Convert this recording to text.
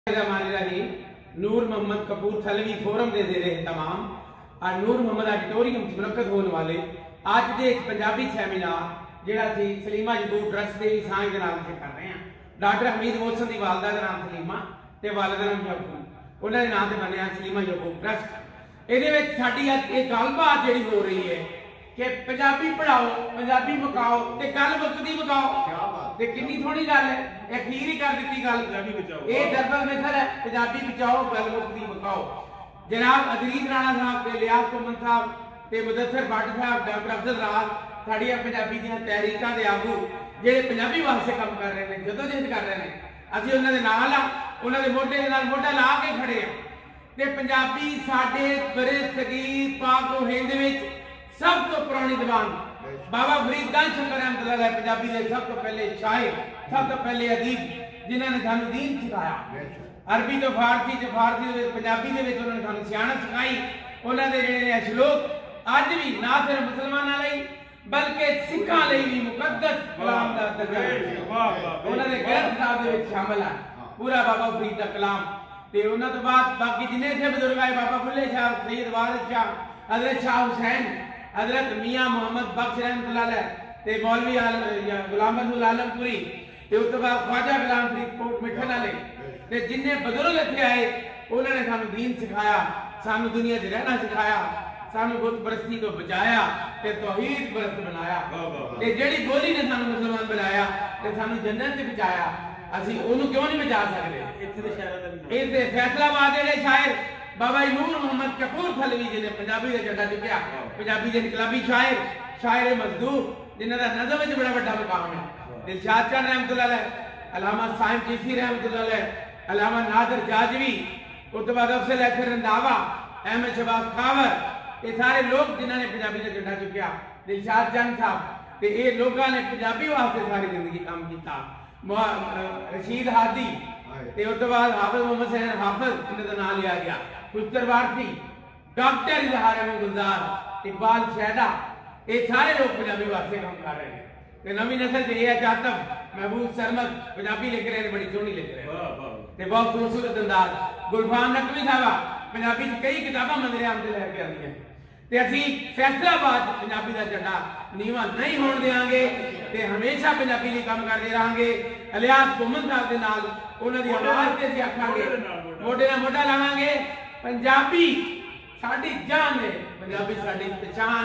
नूर Mohammad कपूरथलवी forum दे दे रहे तमाम और नूर मोहम्मद ऑडिटोरियम च मुनक्कद होने वाले अज के एक पंजाबी सैमीनार जिहड़ा सी सलीमा जबूर ट्रस्ट के सांझ के नाम से कर रहे हैं। डॉक्टर हमीद मोहसन की वालदा का नाम सलीमा ते वालिद नाम यकूब, उन्होंने नाम से बनया सलीमा जबूर ट्रस्ट। ये साडी एक गलबात जी हो रही है कि पंजाबी पढ़ाओ, पंजाबी मुकाओ ते गल मुकदी मुकाओ ते कितनी थोड़ी गल है, अखीर ही कर दी गल। ये दरअसल मिसल है पंजाबी बचाओ गल मुकदी मुकाओ। जनाब अजीज राणा साहब ते लियाज कुमन साहब ते मुदस्सिर भट्ट साहब, डॉक्टर अफजल राज साड़ियां पंजाबी दी तहरीकां दे आगू जेडे पंजाबी वास्ते काम कर रहे हैं, जदोजहद कर रहे हैं, असीं उन्हां दे नाल आ, उन्हां दे मोढे दे नाल मोढा ला के खड़े आ। ते पंजाबी साडे बड़े सगीर पाक हिंद विच सब तो पुरानी जबान बाबा फरीद शंकर रहमतुल्लाह पंजाबी के सब तो पहले शायर, सब तो पहले अदीब जिन्होंने सानू दीन सिखाया। अरबी तो फारसी च, फारसी पंजाबी के उन्होंने सानू सियाणत सिखाई। उन्होंने जिहड़े श्लोक अज भी ना सिर्फ मुसलमानों लई बल्कि सिखां लई भी मुकद्दस कलाम दा दर्जा उन्होंने ग्रंथ साहब दे विच शामिल है पूरा बाबा फरीद दा कलाम। ते उन्हां तो बाद बाकी जिन्ने थे बुजुर्ग आए, बाबा बुल्ले शाह, सैयद वारिस शाह, हजरत शाह हुसैन, हजरत मियां मोहम्मद बख्श रहमतुल्लाह अलैह ते मौलवी गुलाम रसूल आलमपुरी ते उस तो बाद ख्वाजा गुलाम फरीद कोट मिठन वाले ते जिन्ने बुजुर्ग इत्थे आए उन्होंने सानू दीन सिखाया, सानू दुनिया च रहना सिखाया, सानू बुत परस्ती तो बचाया ते तौहीद परस्त बनाया। ते जेड़ी बोली ने सानू मुसलमान बनाया ते सानू जन्नत च बचाया, असीं ओनू क्यों नहीं बचा सकदे। इत्थे दे शायरां दा इत्थे फैसलाबाद दे शायर बाबा नूर मोहम्मद कपूरथलवी जी ने पंजाबी का झंडा चुकया, पंजाबी के इनकलाबी शायर, शायर मजदूर जिन्हां दा नज़म विच बड़ा वड्डा मुकाम है। दिलशाद चंद रहमतुल्लाह अलैह, अलामा साइम चिश्ती रहमतुल्लाह अलैह, अलामा नादर जाजवी, उस तो बाद अफजल अहसन रंधावा, अहमद शहबाज खावर, ये सारे लोग जिन्होंने पंजाबी का झंडा चुकया। दिलशाद चंद साहब ते ये लोगों ने पंजाबी वास्ते सारी जिंदगी काम किया। रशीद हादी ते उस तो बाद हाफिज मोहम्मद हुसैन हाफिज इन्हां दा नाम लिया गया, पुस्तर वारसी, डॉक्टर इजहार अहमद गुलजार, इकबाल शहदा, ये सारे लोग पंजाबी वास्ते काम कर रहे हैं। ते नवी नस्ल से ये चातफ महबूब सरमद पंजाबी लिख रहे हैं, बड़ी सोहनी लिख रहे हैं ते बहुत खूबसूरत अंदाज। गुलफान नकवी साहब पंजाबी च कई किताबां मंदरे आम ते लैके आंदी हैं ते असीं फैसलाबाद पंजाबी का झंडा नीवा नहीं होण देंगे ते हमेशा पंजाबी लिए काम करते रहेंगे। लियाज कुमन साहब के नाल उन्हां दी आवाज़ ते असीं आखांगे, मोढे नाल मोढा लावांगे। पंजाबी साडी जान है, पंजाबी साडी पहचान।